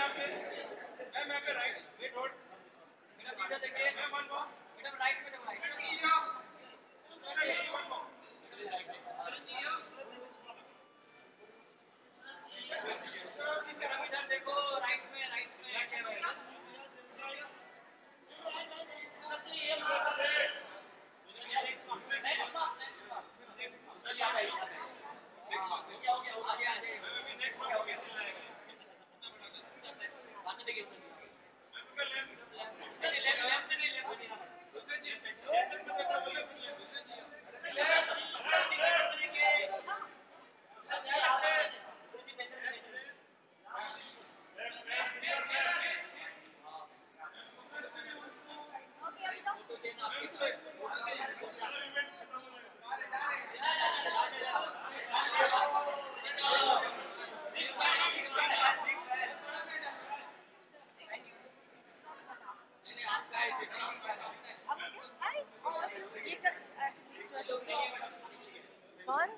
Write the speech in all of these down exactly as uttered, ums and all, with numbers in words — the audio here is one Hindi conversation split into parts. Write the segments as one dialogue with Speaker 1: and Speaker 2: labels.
Speaker 1: कौन?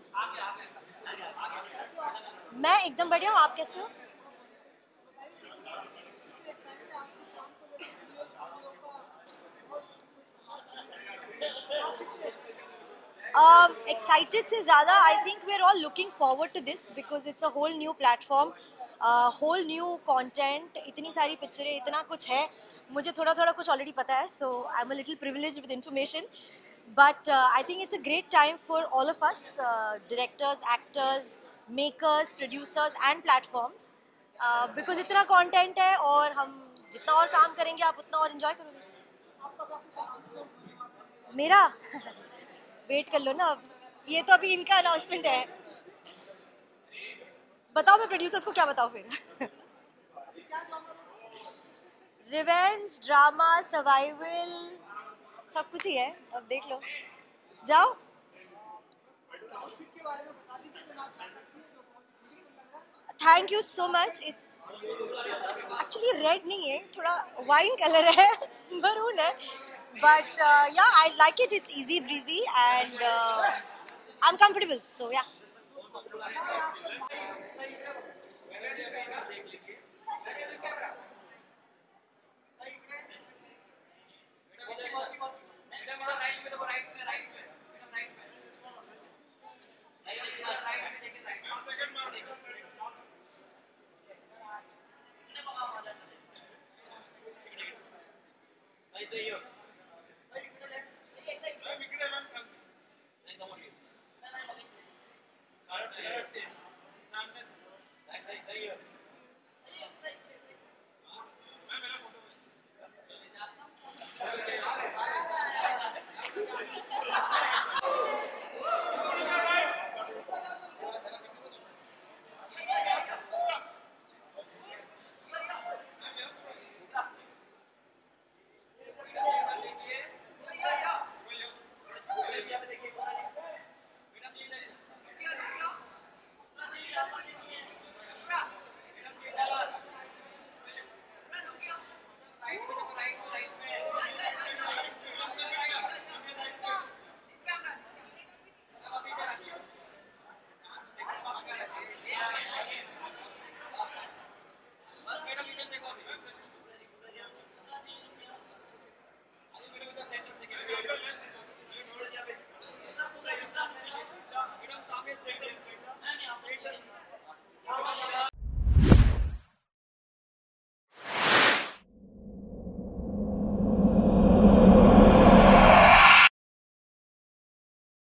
Speaker 1: मैं एकदम बढ़िया हूँ, आप कैसे हो? Um, excited से ज़्यादा I think we're all looking forward to this because it's a whole new platform, uh, whole new content, इतनी सारी पिक्चरें, इतना कुछ है. मुझे थोड़ा थोड़ा कुछ already पता है, so I'm a little privileged with information. But uh, I think it's a great time for all of us, uh, directors, actors, makers, producers and platforms, uh, because इतना content है और हम जितना और काम करेंगे आप उतना और enjoy करोगे. मेरा वेट कर लो ना, अब ये तो अभी इनका अनाउंसमेंट है. बताओ मैं प्रोड्यूसर्स को क्या बताऊं फिर. रिवेंज, ड्रामा, सर्वाइवल, सब कुछ ही है, अब देख लो. जाओ. Thank you so much. It's actually red नहीं है, थोड़ा वाइन कलर है, मरून है, but yeah I like it. It's easy breezy and I am comfortable, so yeah.
Speaker 2: Right,